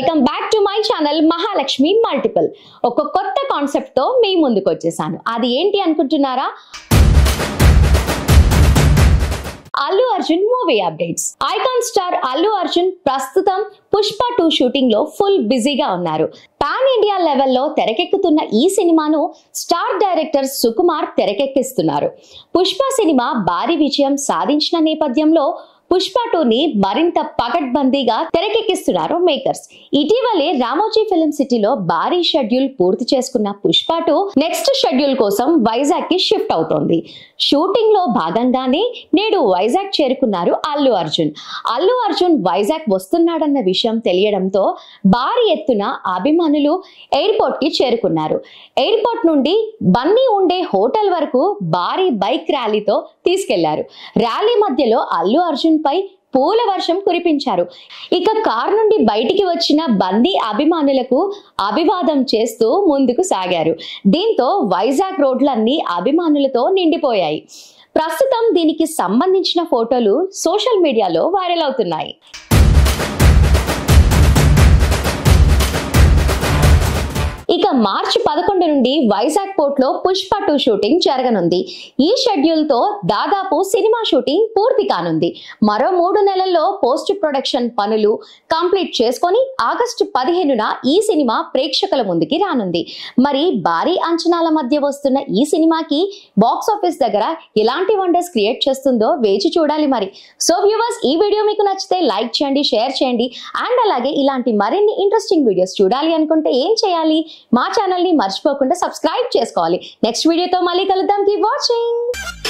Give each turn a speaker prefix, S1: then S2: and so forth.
S1: Welcome back to my channel Mahalakshmi multiple. ఒక కొత్త concept తో మీ ముందుకు వచ్చేసాను. అది ఏంటి అనుకుంటున్నారా? Allu Arjun movie updates. Icon star Allu Arjun ప్రస్తుతం పుష్ప 2 షూటింగ్ లో ఫుల్ బిజీగా ఉన్నారు. పాన్ ఇండియా లెవెల్లో తెరకెక్కుతున్న ఈ సినిమాను స్టార్ డైరెక్టర్ సుకుమార్ తెరకెక్కిస్తున్నారు. పుష్ప సినిమా భారీ విజయం సాధించిన నేపథ్యంలో పుష్ప 2ని మరింత పకడ్బందీగా తెరకెక్కిస్తున్నారు మేకర్స్. ఇటీవలే రామోజీ ఫిల్మ్ సిటీలో భారీ షెడ్యూల్ పూర్తి చేసుకున్న పుష్ప 2 నెక్స్ట్ షెడ్యూల్ కోసం వైజాగ్ కి షిఫ్ట్ అవుతోంది. షూటింగ్ లో భాగంగానే నేడు వైజాగ్ చేరుకున్నారు అల్లు అర్జున్. అల్లు అర్జున్ వైజాగ్ వస్తున్నాడన్న విషయం తెలియడంతో భారీ ఎత్తున అభిమానులు ఎయిర్పోర్ట్ కి చేరుకున్నారు. ఎయిర్పోర్ట్ నుండి బన్నీ ఉండే హోటల్ వరకు భారీ బైక్ ర్యాలీతో తీసుకెళ్లారు. ర్యాలీ మధ్యలో అల్లు అర్జున్ పై పూల వర్షం కురిపించారు. ఇక కార్ నుండి బయటికి వచ్చిన బన్నీ అభిమానులకు అభివాదం చేస్తూ ముందుకు సాగారు. దీంతో వైజాగ్ రోడ్లన్నీ అభిమానులతో నిండిపోయాయి. ప్రస్తుతం దీనికి సంబంధించిన ఫోటోలు సోషల్ మీడియాలో వైరల్ అవుతున్నాయి. ఇక మార్చి 11 నుండి వైజాగ్ పోర్ట్ లో పుష్ప 2 షూటింగ్ జరగనుంది. ఈ షెడ్యూల్ తో దాదాపు సినిమా షూటింగ్ పూర్తి కానుంది. మరో 3 నెలల్లో పోస్ట్ ప్రొడక్షన్ పనులు కంప్లీట్ చేసుకొని ఆగస్టు 15న ఈ సినిమా ప్రేక్షకుల ముందుకి రానుంది. మరి భారీ అంచనాల మధ్య వస్తున్న ఈ సినిమాకి బాక్స్ ఆఫీస్ దగ్గర ఎలాంటి వండర్స్ క్రియేట్ చేస్తుందో వేచి చూడాలి మరి. సో వ్యూవర్స్, ఈ వీడియో మీకు నచ్చితే లైక్ చేయండి, షేర్ చేయండి. అండ్ అలాగే ఇలాంటి మరిన్ని ఇంట్రెస్టింగ్ వీడియోస్ చూడాలి అనుకుంటే ఏం చేయాలి? మా ఛానల్ ని మర్చిపోకుండా సబ్స్క్రైబ్ చేసుకోవాలి. నెక్స్ట్ వీడియోతో మళ్ళీ కలుద్దాం. Keep watching.